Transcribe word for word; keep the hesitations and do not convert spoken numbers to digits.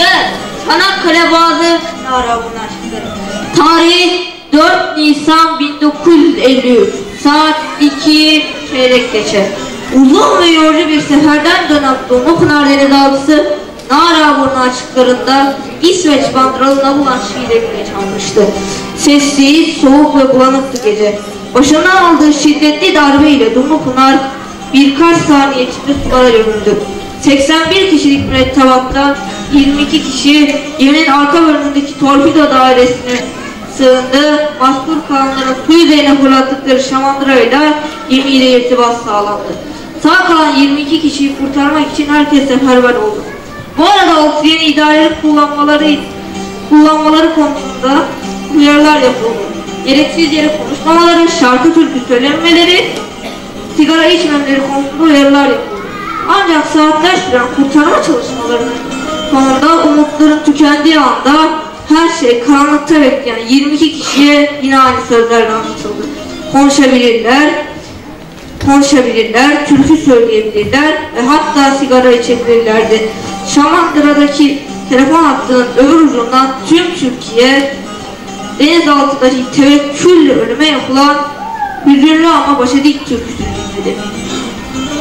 Gel, Çanakkale Boğazı nara bunlar çıktı. Tarih dört Nisan bin dokuz yüz elli üç, saat iki çeyrek geçe. Uzun ve yorucu bir seferden dönen Dumlupınar denizaltısı Naraburnu açıklarında İsveç bandıralına bulan şiirlerini çalmıştı. Sessiz, soğuk ve bulanıktı gece. Başına aldığı şiddetli darbe ile Dumlupınar birkaç saniye içinde sulara gömüldü. seksen bir kişilik mürettebatta yirmi iki kişi geminin arka bölümündeki torpido dairesine sığındı. Mahsur kalanların su yüzeyine fırlattıkları şamandırayla gemiyle irtibat sağlandı. Sağ kalan yirmi iki kişiyi kurtarmak için herkes seferber oldu. Bu arada oksijeni idareli kullanmaları kullanmaları konusunda uyarılar yapıldı. Gereksiz yere konuşmamaları, şarkı türkü söylemeleri, sigara içmemeleri konusunda uyarılar yapıldı. Ancak saatler süren kurtarma çalışmalarının sonunda umutların tükendiği anda her şey karanlıkta bekleyen yirmi iki kişiye yine aynı sözlerle anlatıldı. Konuşabilirler, konuşabilirler, türkü söyleyebilirler ve hatta sigara içebilirlerdi. Şamandıra'daki telefon hattının öbür ucundan tüm Türkiye denizaltıdaki tevekkülle ölüme yapılan hüzünlü ama başa dik türküsünü dinledi.